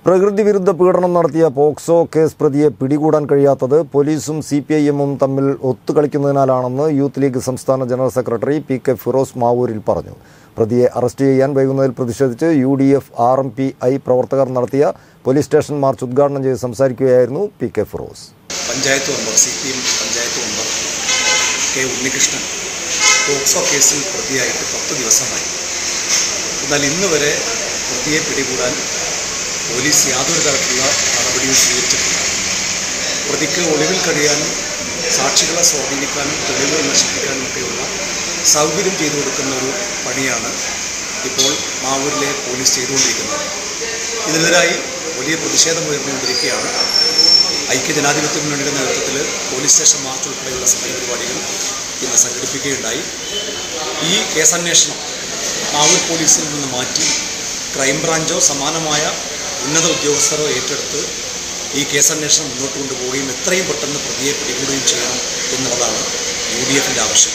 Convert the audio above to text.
പ്രകൃതി വിരുദ്ധ പീഡനം നടത്തിയ പോക്സോ കേസ് പ്രതിയെ പിടികൂടാൻ കഴിയാത്തത് പോലീസും സിപിഐഎമ്മും തമ്മിൽ ഒത്തുകളിക്കുന്നതിനാലാണെന്ന് യൂത്ത് ലീഗ് സംസ്ഥാന ജനറൽ സെക്രട്ടറി പി.കെ. ഫിറോസ് മാവൂരിൽ പറഞ്ഞു. പ്രതിയെ അറസ്റ്റ് ചെയ്യാൻ വൈകുന്നതിൽ പ്രതിഷേധിച്ച് UDF RMPI പ്രവർത്തകർ നടത്തിയ പോലീസ് സ്റ്റേഷൻ മാർച്ച് ഉദ്ഘാടനം ചെയ്ത് സംസാരിക്കുകയായിരുന്നു P K. Firoz. Panchayat member CPM panchayat member K Unnikrishnan POCSO കേസിൽ പ്രതിയായിട്ട് 10 ദിവസമായി. എന്നാൽ ഇന്ന് വരെ പ്രതിയെ പിടികൂടാൻ പോലീസ് യാതൊരു തരത്തിലുള്ള നടപടിയും സ്വീകരിച്ചിട്ടില്ല. പ്രതിക്ക് ഒളിവിൽ കഴിയാനും സാക്ഷികളെ സ്വാധീനിക്കാനും തെളിവുകൾ നശിപ്പിക്കാനും ഒക്കെയുള്ള സൗകര്യം ചെയ്തു കൊടുക്കുന്ന ഒരു പണിയാണ് ഇപ്പോൾ മാവൂരിലെ പോലീസ് ചെയ്തുകൊണ്ടിരിക്കുന്നത്. ഇതിനെതിരായി വലിയ പ്രതിഷേധം ഉയർന്നുകൊണ്ടിരിക്കുകയാണ്. ഐക്യജനാധിപത്യ മുന്നണിയുടെ നേതൃത്വത്തിൽ പോലീസ് സ്റ്റേഷൻ മാർച്ച് ഉൾപ്പെടെയുള്ള സമരപരിപാടികൾ ഇന്ന് സംഘടിപ്പിക്കുകയുണ്ടായി. ഈ കേസന്വേഷണം മാവൂർ പോലീസിൽ നിന്ന് മാറ്റി ക്രൈംബ്രാഞ്ചോ സമാനമായ ഉന്നത ഉദ്യോഗസ്ഥരോ ഏറ്റെടുത്ത് ഈ കേസന്വേഷണം മുന്നോട്ട് കൊണ്ടുപോവുകയും എത്രയും പെട്ടെന്ന് പ്രതിയെ പിടികൂടുകയും ചെയ്യണം എന്നുള്ളതാണ് UDFിൻ്റെ ആവശ്യം.